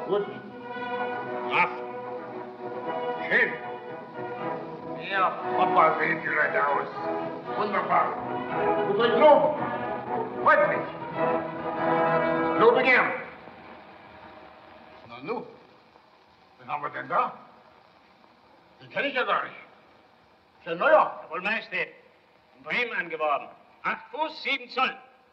Gut. Brav. Schön. Ja, Papa sehen die Leute aus. Wunderbar. Muss euch loben. Freut mich. Lobe gern. Na nu, wen haben wir denn da? Den kenne ich ja gar nicht. Ist ja ein neuer. Jawohl, Majestät. In Bremen angeworben. 8 Fuß, 7 Zoll.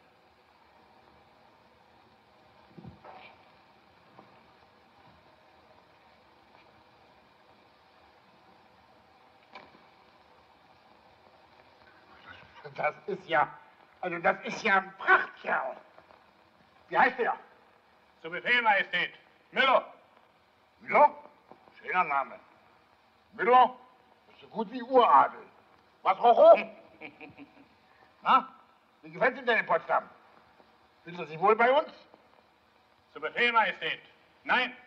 Das ist ja, also das ist ja ein Prachtkerl. Wie heißt der? Zu Befehl, Majestät. Müller. Müller? Schöner Name. Müller ist so gut wie Uradel. Was, Rocho? Na, wie gefällt Ihnen denn in Potsdam? Fühlt er sich wohl bei uns? Zu Befehl, Majestät. Nein.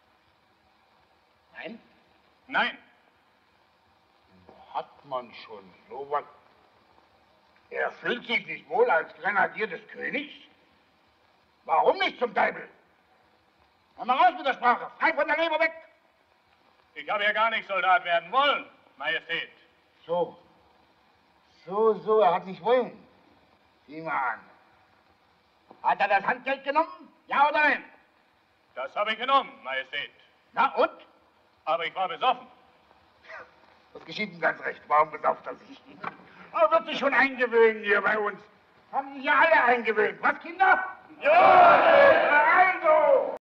Nein? Nein. Hat man schon so was? Er fühlt sich nicht wohl als Grenadier des Königs? Warum nicht zum Teufel? Komm mal raus mit der Sprache, frei von der Leber weg! Ich habe ja gar nicht Soldat werden wollen, Majestät. So, er hat nicht wollen. Sieh mal an. Hat er das Handgeld genommen? Ja oder nein? Das habe ich genommen, Majestät. Na und? Aber ich war besoffen. Das geschieht ihm ganz recht. Warum besauft er sich? Er wird sich schon eingewöhnen hier bei uns. Haben sich ja alle eingewöhnt. Was, Kinder? Ja! Also!